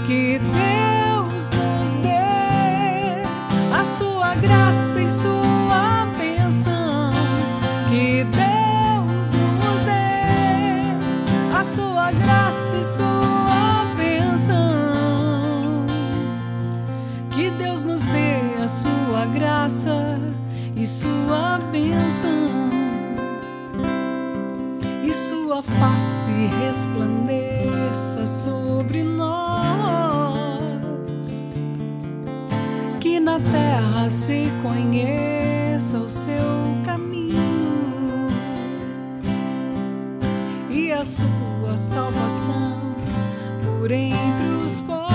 Que Deus nos dê a sua graça e sua bênção. Que Deus nos dê a sua graça e sua bênção. Que Deus nos dê a sua graça e sua bênção, e sua face resplandeça sobre nós. Que na terra se conheça o seu caminho e a sua salvação por entre os povos.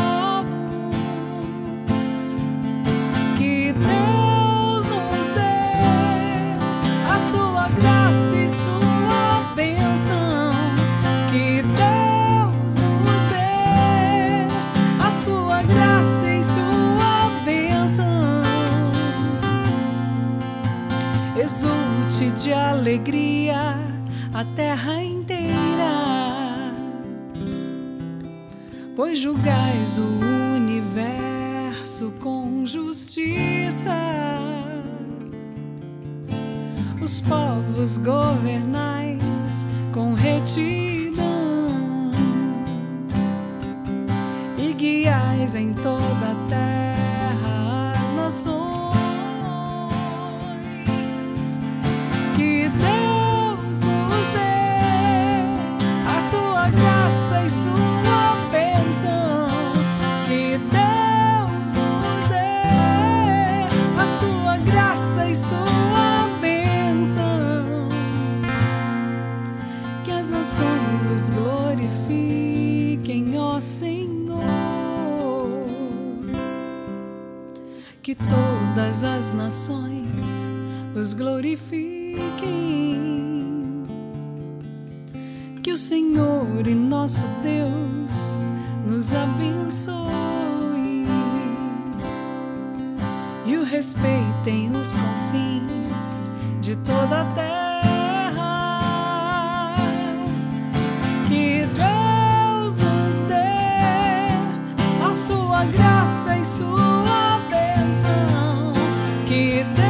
Que Deus nos dê a sua graça e sua bênção. Que Deus nos dê a sua graça e sua bênção. Exulte de alegria a terra inteira, pois julgais o universo com justiça. Os povos governais com retidão e guiais em toda a terra as nações. Que Deus nos dê a sua graça e sua bênção. Que Deus nos dê a sua graça e sua bênção. Que as nações os glorifiquem, ó Senhor. Que todas as nações os glorifiquem. Que o Senhor e nosso Deus nos abençoe e o respeitem os confins de toda a terra. Que Deus nos dê a sua graça e sua bênção. Que Deus